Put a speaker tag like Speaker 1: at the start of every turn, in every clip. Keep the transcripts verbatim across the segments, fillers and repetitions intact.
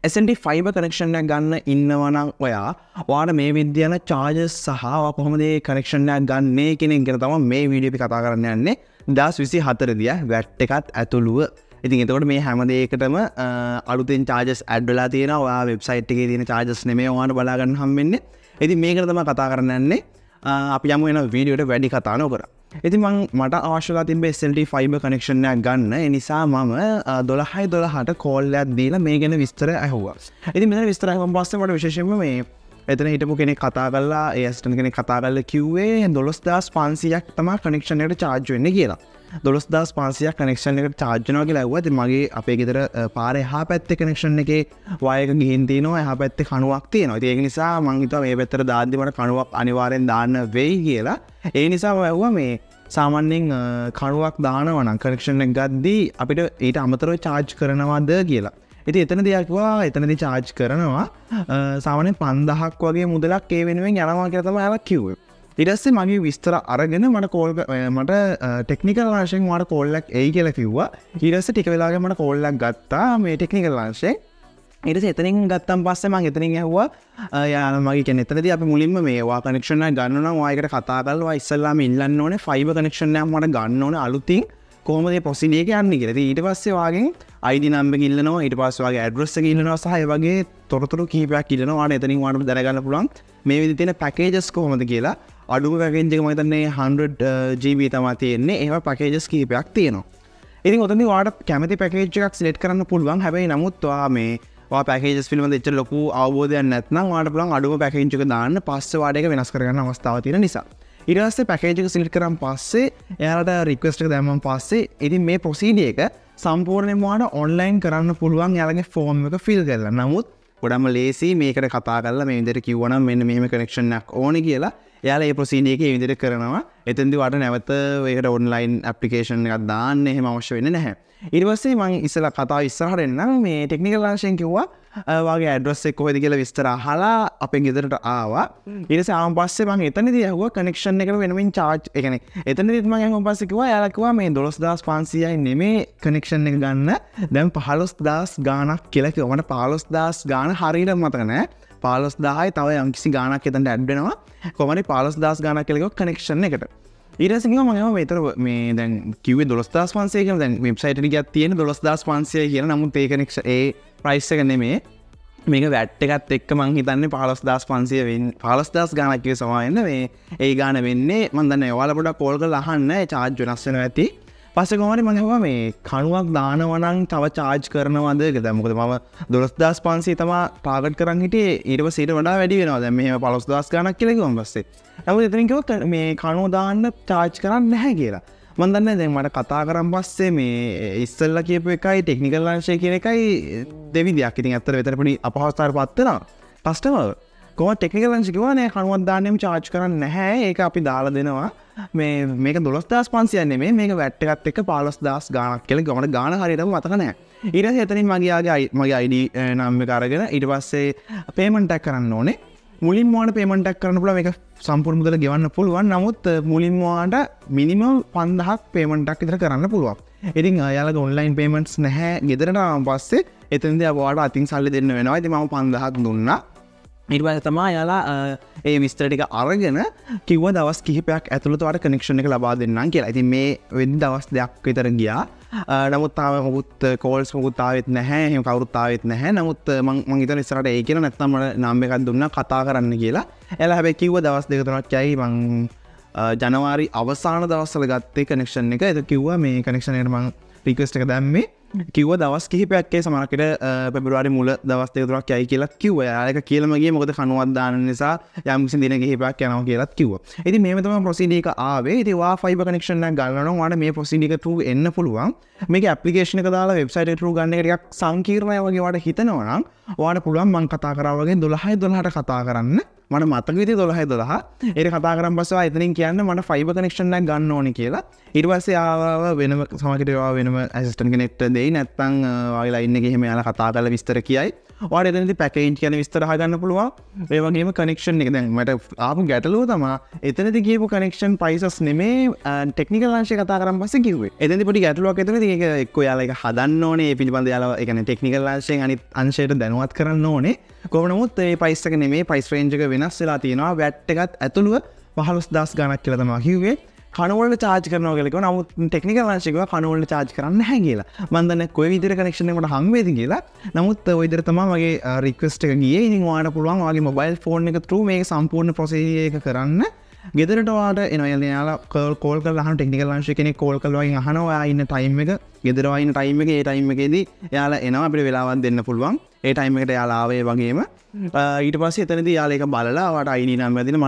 Speaker 1: S L T fiber connection එකක් ගන්න ඉන්නවා නම් ඔයා ඔයාට මේ විදිහට charges සහ ඔයා කොහොමද මේ connection එකක් ගන්නේ කියන එක ගැන තමයි මේ වීඩියෝ එකේ කතා කරන්න යන්නේ. දෙදාස් විසිහතර දී V A T එකත් ඇතුළුව. ඉතින් එතකොට මේ හැම දෙයකටම අලුතෙන් charges add වෙලා තියෙනවා. ඔයා website එකේ තියෙන charges නෙමෙයි ඔයාට බලා ගන්න හම්බෙන්නේ. ඉතින් මේකට තමයි කතා කරන්න යන්නේ. අපි යමු වෙන වීඩියෝ එකට වැඩි කතා නොකර. ඉතින් මම මට අවශ්‍යලා තිබ්බේ S L T fiber connection එකක් ගන්න. ඒ නිසා මම දොළහයි දොළහට කෝල් එකක් දීලා මේ ගැන විස්තර අහුවා. ඉතින් මෙතන විස්තර අහුවන් පස්සේ මට විශේෂයෙන්ම මේ එතන හිටපු කෙනෙක් කතා කරලා ඒ ඇසිස්ටන්ට් කෙනෙක් කතා කරලා කිව්වේ දොළොස් දාස් පන්සීයක් තමයි කනෙක්ෂන් එකට charge වෙන්නේ කියලා. දොළොස් දාස් පන්සීයක් කනෙක්ෂන් එකට charge වෙනවා කියලා ඇහුවා. ඉතින් මගේ අපේ ගෙදර පාරේ එහා පැත්තේ කනෙක්ෂන් එකේ වයර් එක ගිහින් තිනවා. එහා පැත්තේ කණුවක් තියෙනවා. ඉතින් ඒක නිසා මම හිතුවා මේ පැත්තට දාද්දි මට කණුවක් අනිවාර්යෙන් දාන්න වෙයි කියලා. ඒ නිසා මම ඇහුවා මේ සාමාන්‍යයෙන් කණුවක් දානවා නම් කනෙක්ෂන් එක ගද්දී අපිට ඊට අමතරව charge කරනවද කියලා. ඉතින් එතනදී ආවා එතනදී charge කරනවා සාමාන්‍යයෙන් පන්දාහක් වගේ මුදලක් ඒ වෙනුවෙන් යනවා කියලා තමයි අයලා කිව්වේ. ඊට පස්සේ මගේ විස්තර අරගෙන මට කෝල් මට ටෙක්නිකල් අංශයෙන් මට කෝල් එකක් එයි කියලා කිව්වා. ඊට පස්සේ ටික වෙලාවකින් මට කෝල් එකක් ගත්තා මේ ටෙක්නිකල් අංශයෙන්. ඊට පස්සේ එතනින් ගත්තන් පස්සේ මම එතනින් ඇහුවා යාළුවා මගේ කියන්නේ එතනදී අපි මුලින්ම මේ වා කනෙක්ෂන් එක ගන්න නම් ඔයා එකට කතා කරලා ඔයා ඉස්සල්ලාම ඉල්ලන්න ඕනේ ෆයිබර් කනෙක්ෂන් එකක් මට ගන්න ඕනේ අලුතින් කොහොමද මේ ප්‍රොසීඩර් එක යන්නේ කියලා. ඉතින් ඊට පස්සේ වාගෙන් I D number එක ඉල්ලනවා ඊට පස්සේ වාගේ ඇඩ්‍රස් එක ඉල්ලනවා සහ ඒ වගේ තොරතුරු කිහිපයක් ඉල්ලනවා. ඔයාලා එතනින් ඔයාලට දැනගන්න පුළුවන් මේ විදිහට තියෙන පැකේජස් කොහොමද කියලා. අඩුම පැකේජ් එක මම හිතන්නේ hundred G B තමයි තියෙන්නේ. ඒවා පැකේජස් කිහිපයක් තියෙනවා. ඉතින් ඔතනදී ඔයාලට කැමති පැකේජ් එකක් සිලෙක්ට් කරන්න පුළුවන්. හැබැයි නමුත් ඔයා මේ ඔයා පැකේජස් පිළිබඳ එච්චර ලොකු අවබෝධයක් නැත්නම් ඔයාලට පුළුවන් අඩුම පැකේජ් එක දාන්න පස්සේ ඔයාලට ඒක වෙනස් කරගන්න අවස්ථාවක් තියෙන නිසා. ඊට පස්සේ පැකේජ් එක සිලෙක්ට් කරන් පස්සේ එයාලට රික්වෙස්ට් එක දැම්මන් පස්සේ ඉතින් මේ ප්‍රොසීඩර් එක සම්පූර්ණයෙන්ම ඔයාලට ඔන්ලයින් කරන්න පුළුවන් එයාලගේ ෆෝම් එක ෆිල් කරලා. නමුත් ගොඩම ලේසි මේකට කතා කරලා මේ විදිහට කිව්වනම් මෙන්න මෙහෙම කනෙක්ෂන් එකක් ඕනේ කියලා එයාලා මේ ප්‍රොසීඩර් එක මේ විදිහට කරනවා. එතෙන්දී ඔයාලට නැවත ඒකට ඔන්ලයින් ඇප්ලිකේෂන් එකක් දාන්න එහෙම අවශ්‍ය වෙන්නේ නැහැ. ඊට පස්සේ මම ඉස්සලා කතාව ඉස්සරහට එන්නම් මේ ටෙක්නිකල් අංශයෙන් කිව්වා වාගේ ඇඩ්‍රස් එක කොහෙද කියලා විස්තර අහලා අපේ ගෙදරට ආවා. ඊට පස්සේ ආවන් පස්සේ මම එතනදී ඇහුවා කනෙක්ෂන් එකට වෙනමින් charge ඒ කියන්නේ එතනදීත් මම ආවන් පස්සේ කිව්වා එයාලා කිව්වා මේ දොළොස් දාස් පන්සීයයි නෙමේ කනෙක්ෂන් එක ගන්න දැන් පහළොස් දාස් ගාණක් කියලා කිව්වා. මට පහළොස් දාස් ගාණ හරියට මතක නැහැ. පහළොස් දාහයි තව යම්කිසි ගාණක් එතනට ඇඩ් වෙනවා. කොහොමද පහළොස් දාස් ගාණක් කියලා කිව්වා කනෙක්ෂන් එකට. ඊට පස්සේ කිව්වා මම මෙතන මේ දැන් කිව්වේ දොළොස් දාස් පන්සීය කියලා. දැන් වෙබ්සයිට් එකේ ගියත් තියෙන දොළොස් දාස් පන්සීය කියලා. නමුත් ඒ කනෙක්ෂන් ඒ ප්‍රයිස් එක නෙමෙයි. මේක V A T එකත් එක්ක මං හිතන්නේ පහළොස් දාස් පන්සීය වෙන්නේ. පහළොස් දාස් ගාණක් කිව්ව සමාවෙන්න මේ ඒ ගාණ වෙන්නේ මම දන්නේ ඔයාලා පොඩ්ඩක් කෝල් කරලා අහන්න ඒ charge වෙනස් වෙනවා ඇති. පස්සේ කොහොමද මම අහුවා මේ කණුවක් දානවා නම් තව charge කරනවද කියලා. දැන් මොකද මම දොළොස් දාස් පන්සීය තමයි ටාගට් කරන් හිටියේ. ඊට පස්සේ ඊට වඩා වැඩි වෙනවා. දැන් මෙහෙම පහළොස් දාස් ගාණක් කියලා කිව්වම පස්සේ. නමුත් එතනින් කිව්වා මේ කණුව දාන්න charge කරන්නේ නැහැ කියලා. මම දන්නේ දැන් මට කතා කරන් පස්සේ මේ ඉස්සෙල්ලා කියපු එකයි ටෙක්නිකල් අංශය කියන එකයි දෙවිදියක්. ඉතින් ඇත්තට වෙතර පොඩි අපහසුතාවයකට පත් වෙනවා. කස්ටමර් කොහොමද ටෙක්නිකල් අංශය කිව්වා නේ කණුවක් දාන්නෙම charge කරන්නේ නැහැ. ඒක අපි දාලා දෙනවා. මේ මේක දොළොස් දාස් පන්සීය නෙමෙයි මේක V A T එකත් එක්ක පහළොස් දාස් ගාණක් කියලා. ගමන ගාණ හරියටම මතක නැහැ. ඊට පස්සේ එතනින් මගේ ආගේ මගේ I D නම් එක අරගෙන ඊට පස්සේ පේමන්ට් එකක් කරන්න ඕනේ. මුලින්ම ඔයාලට පේමන්ට් එකක් කරන්න පුළුවන්. මේක සම්පූර්ණ මුදල ගෙවන්න පුළුවන්. නමුත් මුලින්ම ඔයාලට මිනිමම් පන්දාහක් පේමන්ට් එකක් විතර කරන්න පුළුවන්. ඉතින් යාළුවගේ ඔන්ලයින් පේමන්ට්ස් නැහැ. ගෙදරට ආවන් පස්සේ එතනදී ඔයාලට අතින් සල්ලි දෙන්න වෙනවා. ඉතින් මම පන්දාහක් දුන්නා. ඊට පස්සේ තමයි යාලා ඒ විස්තර ටික අරගෙන කිව්වා දවස් කිහිපයක් ඇතුළත ඔයාලට කනෙක්ෂන් එක ලබා දෙන්නම් කියලා. ඉතින් මේ වෙද්දි දවස් දෙකක් විතර ගියා. නමුත් තාම මොකුත් කෝල්ස් මොකුත් ආවෙත් නැහැ. එහෙම කවුරුත් ආවෙත් නැහැ. නමුත් මම මං හිතන ඉස්සරහට ඒ කියලා නැත්නම් මට නම් එකක් දුන්නා කතා කරන්න කියලා. එයාලා හැබැයි කිව්වා දවස් දෙක තුනක් යයි මං ජනවාරි අවසාන දවස්වල ගත්තේ කනෙක්ෂන් එක. ඒක කිව්වා මේ කනෙක්ෂන් එකට මං රික්වෙස්ට් එක දැම්මේ. කිව්වා දවස් කිහිපයක් ඒ සමහරකට පෙබරවාරි මුල දවස් දෙක තුනක් යයි කියලා කිව්වා. එයාලා ඒක කියලාම ගියේ මොකද කණුවක් දාන නිසා යම් කිසි දින කිහිපයක් යනවා කියලාත් කිව්වා. ඉතින් මේව තමයි ප්‍රොසීඩර් එක ආවේ. ඉතින් වා ෆයිබර් කනෙක්ෂන් එකක් ගන්නවා නම් ඔයාලට මේ ප්‍රොසීඩර් එක through එන්න පුළුවන්. මේකේ ඇප්ලිකේෂන් එක දාලා වෙබ්සයිට් එක through ගන්න එක ටිකක් සංකීර්ණයි වගේ ඔයාලට හිතෙනවා නම් ඔයාලට පුළුවන් මම කතා කරා වගේ දොළහයි දොළහට කතා කරන්න. මට මතක විදිහට දොළහයි දොළහ ඒක කතා කරන් පස්සේ එතනින් කියන්න මට ෆයිබර් කනෙක්ෂන් එකක් ගන්න ඕනේ කියලා. ඊට පස්සේ ආව වෙනම සමහරවිට ආව වෙනම ඇසිස්ටන්ට් කෙනෙක්ට දෙයි නැත්නම් ඔයාගේ ලයින් එකේ එහෙම යාලා කතා කරලා විස්තර කියයි. ඔයාලට එතනදී පැකේජ් කියන විස්තර අහගන්න පුළුවන්. ඒ වගේම කනෙක්ෂන් එක දැන් මට ආපු ගැටලුව තමයි එතනදී කියපු කනෙක්ෂන් ප්‍රයිසස් නෙමේ ටෙක්නිකල් අංශය කතා කරන් පස්සේ කිව්වේ. එතනදී පොඩි ගැටලුවක් එතනදී ඒක එක්ක යාලා ඒක හදන්න ඕනේ. ඒ පිළිබඳව යාලා ඒ කියන්නේ ටෙක්නිකල් අංශයෙන් අනිත් අංශයට දැනුවත් කරන්න ඕනේ. කොහොම නමුත් ඒ ප්‍රයිස් එක නෙමේ ප්‍රයිස් රේන්ජ් එක වෙනස් වෙලා තියෙනවා. වැට් එකත් ඇතුළුව පහළොස් දහස් ගණක් කියලා තමයි කිව්වේ. කනවලට චාර්ජ් කරනවා කියලා කිව්වා. නමුත් ටෙක්නිකල් අංශය කිව්වා කනවලට චාර්ජ් කරන්න නැහැ කියලා. මම දන්නේ කොයි විදිහට කනෙක්ෂන් එක මට හම් වේද කියලා. නමුත් ওই විදිහට තමයි මගේ රික්වෙස්ට් එක ගියේ. ඉතින් ඔයාලට පුළුවන් ඔයාගේ මොබයිල් ෆෝන් එක through මේක සම්පූර්ණ ප්‍රොසීජර් එක කරන්න. ගෙදරට ඔයාලට එනවා යාලා කෝල් කරලා අහන ටෙක්නිකල් අංශය කෙනෙක් කෝල් කරලා වයින් අහනවා ඔයා ඉන්න ටයිම් එක. ගෙදර ඔයා ඉන්න ටයිම් එකේ ඒ ටයිම් එකේදී එයාලා එනවා අපිට වෙලාවක් දෙන්න පුළුවන්. ඒ ටයිම් එකට යාලා ආවේ වගේම ඊට පස්සේ එතනදී යාලා ඒක බලලා ඔයාට අයිඩි නම්බර් දෙන්න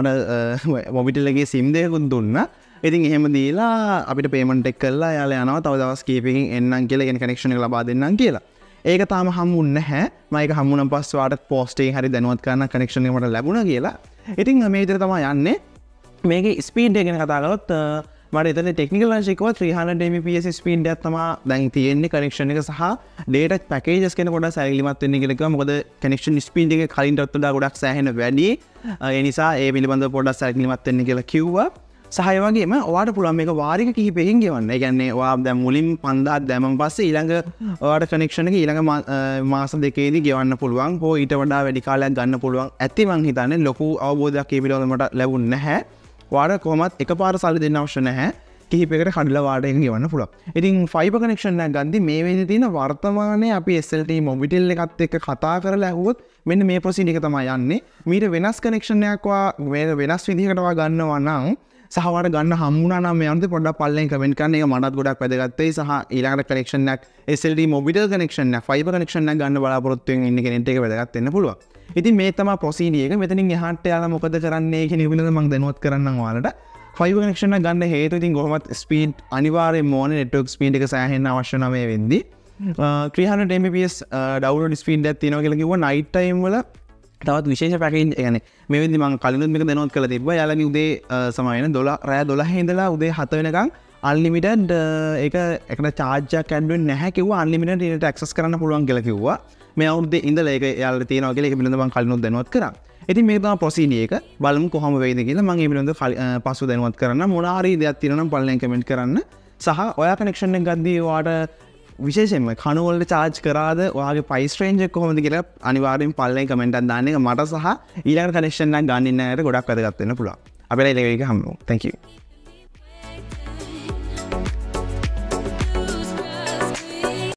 Speaker 1: මට මොබිටල් එකේ සිම් දෙකකුත් දුන්නා. ඉතින් එහෙම දීලා අපිට පේමන්ට් එක කරලා යාලා යනවා තව දවස් කීපයකින් එන්නම් කියලා කියන්නේ කනෙක්ෂන් එක ලබා දෙන්නම් කියලා. ඒක තාම හම්බුන්නේ නැහැ. මම ඒක හම්බුනන් පස්සේ ඔයාට පෝස්ට් එකෙන් හරි දැනුවත් කරන්න කනෙක්ෂන් එක මට ලැබුණා කියලා. ඉතින් මේ විදිහට තමයි යන්නේ. මේකේ ස්පීඩ් එක ගැන කතා කරොත් මට එතන ටෙක්නිකල් අංශය කිව්වා three hundred Mbps ස්පීඩ් එකක් තමයි දැන් තියෙන්නේ කනෙක්ෂන් එක සහ data packages කියන පොඩ්ඩක් සැලකිලිමත් වෙන්න කියලා කිව්වා. මොකද කනෙක්ෂන් ස්පීඩ් එක කලින්ටත් වඩා ගොඩක් සෑහෙන වැඩි. ඒ නිසා ඒ පිළිබඳව පොඩ්ඩක් සැලකිලිමත් වෙන්න කියලා කිව්වා. සහ ඒ වගේම ඔයාට පුළුවන් මේක වාරික කිහිපයකින් ගෙවන්න. ඒ කියන්නේ ඔයා දැන් මුලින් පන්දාහක් දැම්මන් පස්සේ ඊළඟ ඔයාට කනෙක්ෂන් එක ඊළඟ මාස දෙකේදී ගෙවන්න පුළුවන්. හෝ ඊට වඩා වැඩි කාලයක් ගන්න පුළුවන්. ඇති මං හිතන්නේ ලොකු අවබෝධයක් මේ පිළිබඳව මට ලැබුණ නැහැ. ඔයාට කොහොමත් එකපාර සල්ලි දෙන්න අවශ්‍ය නැහැ. කිහිපයකට කඩලා වාට එක ගෙවන්න පුළුවන්. ඉතින් ෆයිබර් කනෙක්ෂන් එකක් ගද්දි මේ වෙලේ තියෙන වර්තමානයේ අපි S L T මොබිටෙල් එකත් එක්ක කතා කරලා ඇහුවොත් මෙන්න මේ ප්‍රොසීජර් එක තමයි යන්නේ. මීට වෙනස් කනෙක්ෂන් එකක් වා වෙනස් විදිහකට වා ගන්නවා නම් සහ ඔයාලට ගන්න හම්බුණා නම් මේ අන්තිම පොඩ්ඩක් පල්ලෙන් කමෙන්ට් කරන්න. ඒක මටත් ගොඩක් වැදගත් වෙයි. සහ ඊළඟට කනෙක්ෂන් එකක් S L T Mobitel connection එකක් ෆයිබර් කනෙක්ෂන් එකක් ගන්න බලාපොරොත්තු වෙන ඉන්න කෙනෙක්ට ඒක වැදගත් වෙන්න පුළුවන්. ඉතින් මේ තමයි ප්‍රොසීජර් එක. මෙතනින් එහාට යාලා මොකද කරන්නේ කියන එක පිළිබඳව මම දැනුවත් කරන්නම් ඔයාලට. ෆයිබර් කනෙක්ෂන් එක ගන්න හේතුව ඉතින් කොහොමත් ස්පීඩ් අනිවාර්යයෙන්ම ඕනේ. නෙට්වර්ක් ස්පීඩ් එක සෑහෙන්න අවශ්‍ය නම් මේ වෙද්දි three hundred Mbps download speed එකක් තියෙනවා කියලා කිව්වා. නයිට් ටයිම් වල තවත් විශේෂ පැකේජ් ඒ කියන්නේ මේ වෙද්දි මම කලිනුත් මේක දැනුවත් කරලා තිබ්බා. යාළුවනි උදේ සමහරවිට දොළහ රෑ දොළහ ඉඳලා උදේ හත වෙනකන් අන්ලිමිටඩ් ඒක එකට චාර්ජ් එකක් ඇඩ් වෙන්නේ නැහැ කිව්වා. අන්ලිමිටඩ් ඊට ඇක්සස් කරන්න පුළුවන් කියලා කිව්වා. මේ අවුරුද්දේ ඉඳලා ඒක යාළුවට තියෙනවා කියලා ඒක පිළිබඳව මම කලිනුත් දැනුවත් කරා. ඉතින් මේක තමයි ප්‍රොසීජර් එක. බලමු කොහොම වෙයිද කියලා. මම මේ පිළිබඳව පසු දැනුවත් කරන්න. මොන හරි දෙයක් තියෙනවා නම් පල්ලෙන් කමෙන්ට් කරන්න. සහ ඔයා කනෙක්ෂන් එක ගද්දී ඔයාට විශේෂයෙන්ම කණුවලට චාර්ජ් කරාද ඔයාගේ ප්‍රයිස් රේන්ජ් එක කොහොමද කියලා අනිවාර්යෙන් පල්ලෙන් කමෙන්ට් එකක් දාන්න. එක මට සහ ඊළඟ කනෙක්ෂන් එකක් ගන්න ඉන්න අයට ගොඩක් වැදගත් වෙන්න පුළුවන්. අපි ඊළඟ වීඩියෝ එක හම්බෙමු. Thank you.